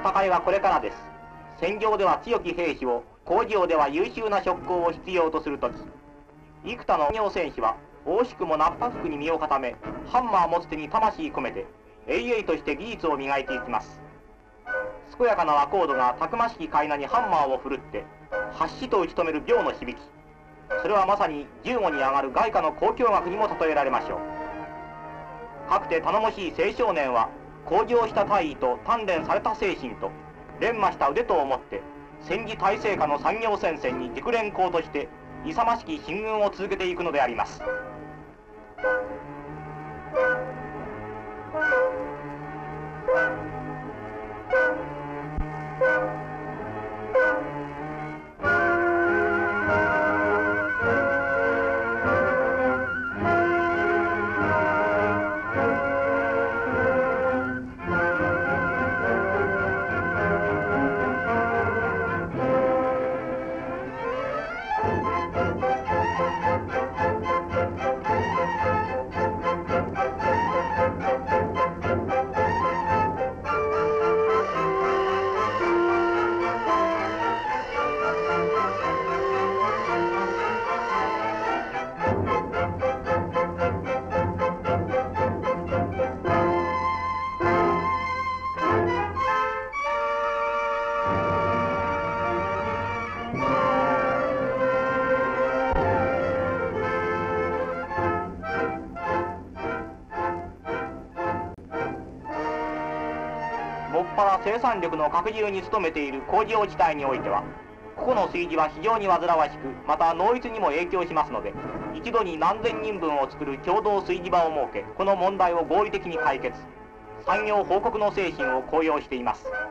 戦いはこれからです。戦場では強き兵士を、工場では優秀な職工を必要とするとき、幾多の産業戦士は、惜しくもナッパ服に身を固め、ハンマー持つ手に魂込めて、鋭々として技術を磨いていきます。健やかな和コードがたくましき階段にハンマーを振るって、はっしと打ち止める秒の響き。それはまさに15に上がる外貨の交響楽にも例えられましょう。かくて頼もしい青少年は、向上した大義と鍛錬された精神と、錬磨した腕とをもって、戦時体制下の産業戦線に熟練工として、勇ましき進軍を続けていくのであります。もっぱら生産力の拡充に努めている工場地帯においては、個々の炊事は非常に煩わしく、また能率にも影響しますので、一度に何千人分を作る共同炊事場を設け、この問題を合理的に解決、産業報告の精神を高揚しています。